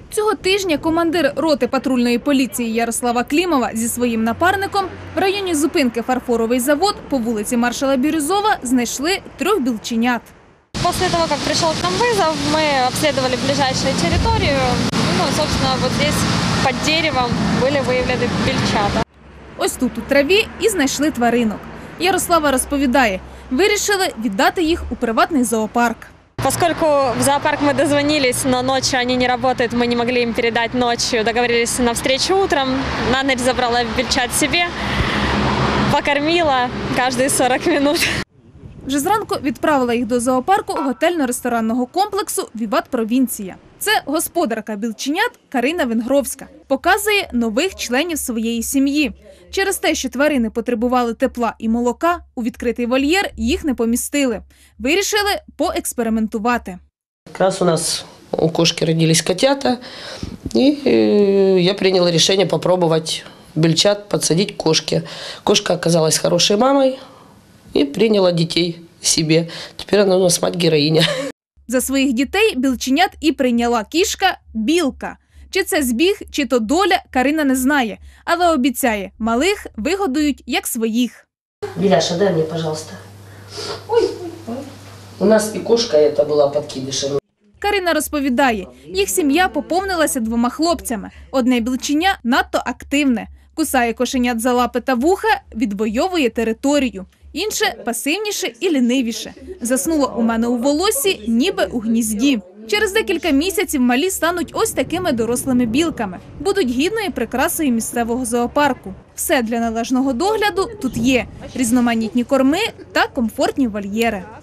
Цього тижня командир роти патрульної поліції Ярослава Клімова зі своїм напарником в районі зупинки «Фарфоровий завод» по вулиці Маршала Бірюзова знайшли 3 білченят. После того, как пришел к нам вызов, мы обследовали ближайшую территорию. Собственно, вот здесь под деревом были выявлены бельчата. Ось тут у траві і знайшли тваринок. Ярослава розповідає, вирішили віддати їх у приватний зоопарк. Поскольку в зоопарк мы дозвонились, но ночью они не работают, мы не могли им передать ночью. Договорились на встречу утром, на ночь забрала бельчат себе, покормила каждые 40 минут. Вже зранку відправила їх до зоопарку готельно-ресторанного комплексу «Віват Провінція». Це господарка білченят Карина Венгровська. Показує нових членів своєї сім'ї. Через те, що тварини потребували тепла і молока, у відкритий вольєр їх не помістили. Вирішили поекспериментувати. Якраз у нас у кошки родились котята, і я прийняла рішення спробувати бельчат підсадити кошки. Кошка оказалась хорошою мамою і прийняла дітей собі. Тепер вона у нас мать-героїня. За своїх дітей білченят і прийняла кішка Білка. Чи це збіг, чи то доля, Карина не знає, але обіцяє, малих вигодують як своїх. Біляша, дай мені, пожалуйста. Ой. У нас і кошка ця була підкидишем. Карина розповідає, їх сім'я поповнилася 2 хлопцями. Одне білченя надто активне. Кусає кошенят за лапи та вуха, відвоює територію. Інше пасивніше і лінивіше. Заснуло у мене у волоссі, ніби у гнізді. Через декілька місяців малі стануть ось такими дорослими білками. Будуть гідною прикрасою місцевого зоопарку. Все для належного догляду тут є. Різноманітні корми та комфортні вольєри.